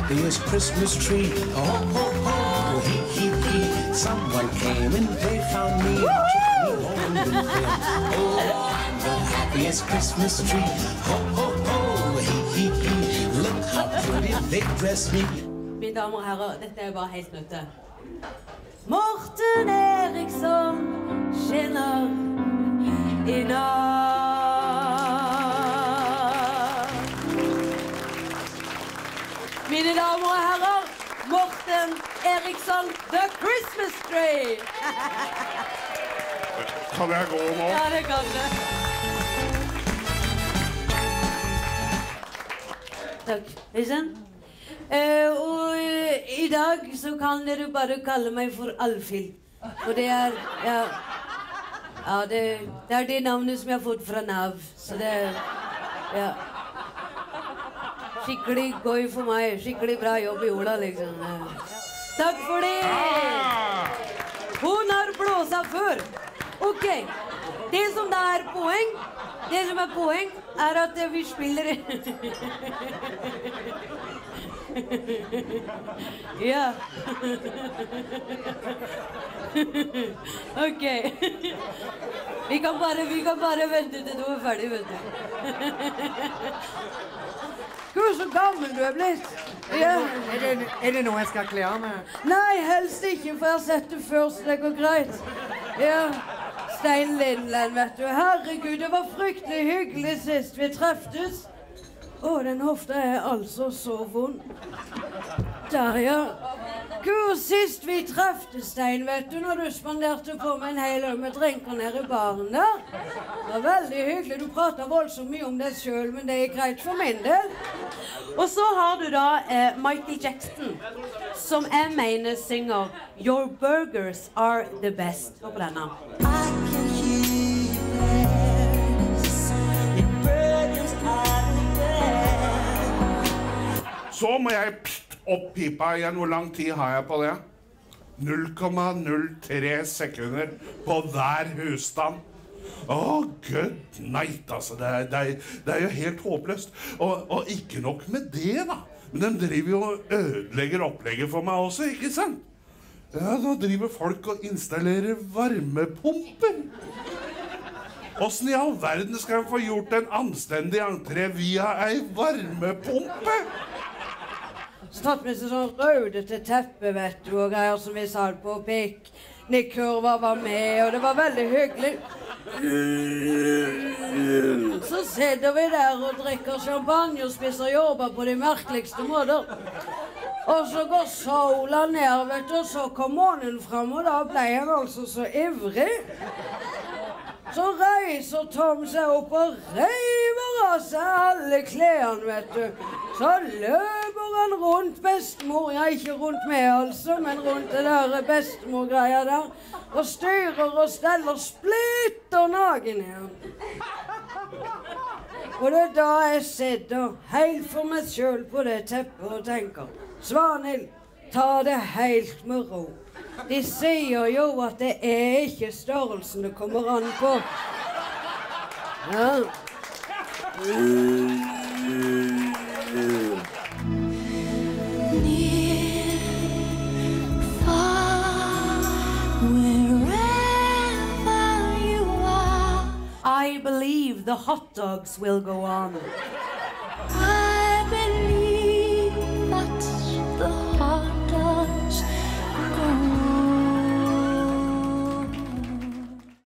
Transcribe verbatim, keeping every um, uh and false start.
happiest Christmas tree. Oh, ho, ho, he, he, he. Someone came and they found me. Took me home with them. Oh, I'm the happiest Christmas tree. Ho, ho, ho, he, he, he. Look how pretty they dress me. Mine damer og herrer, dette er bare helt nøtte. Morten Eriksson skinner i natt. Mine damer og herrer, Morten Eriksson, The Christmas Tree! Kan jeg gå nå? Ja, det kan du. Takk. Øystein? Uh, og uh, i dag så kan dere bare kalle meg for Alfhild. Og det er, ja, ja det, det er det navnet som jeg har fått fra Nav. Så det er, ja. Skikkelig gøy for meg. Skikkelig bra jobb i Ola, liksom. Uh, takk for det! Hun har blåsa før. Ok, det som da er poeng, det som er poeng, er at vi spiller... Ja. Ok. Vi kan bare, vi kan bare vente til du er ferdig, vet du. Gud, så gammel du er blitt. Ja. Er det, er det noe jeg skal kle av med? Nei, helst ikke, for jeg har sett det før, så det går greit. Ja. Stein Lindland, vet du. Herregud, det var fryktelig hyggelig sist vi treftes. Å, den hofta er altså så vond. Der, ja. Gud, sist vi treftes, Stein, vet du, når du spanderte på meg en hel øl med drinker nede i baren der. Det var veldig hyggelig. Du pratet voldsomt mye om deg selv, men det er greit for min del. Og så har du da eh, Michael Jackson, som jeg mener synger Your burgers are the best. Hør på denne. Så må jeg pst opp pipa igjen. Hvor lang tid har jeg på det? null komma null tre sekunder på hver husstand. Å, oh, good night, altså. Det er, det er, det er jo helt håpløst. Og, og ikke nok med det, da. Men de driver jo og ødelegger opplegget for meg også, ikke sant? Ja, da driver folk og installerer varmepumper. Hvordan i all verden skal jeg få gjort en anstendig entré via ei varmepumpe? Tatt med seg sånn rødete teppe, vet du, og greier som vi satt på. Piknikkurva var med, og det var veldig hyggelig. Så sitter vi der og drikker champagne og spiser jordbær på de merkeligste måter. Og så går sola ned, vet du, og så kom månen frem, og da ble han altså så ivrig. Så reiser Tom seg opp og reiver av seg alle klærne, vet du. Så løper han rundt bestemor, ja, ikke rundt meg altså, men rundt det der bestemor-greia der, og styrer og steller splitter nagen igjen. Og det er da jeg sitter helt for meg selv på det teppet og tenker, Svanhild, ta det helt med ro. De sier jo at det er ikke størrelsen det kommer an på. Ja. I believe the hot dogs will go on.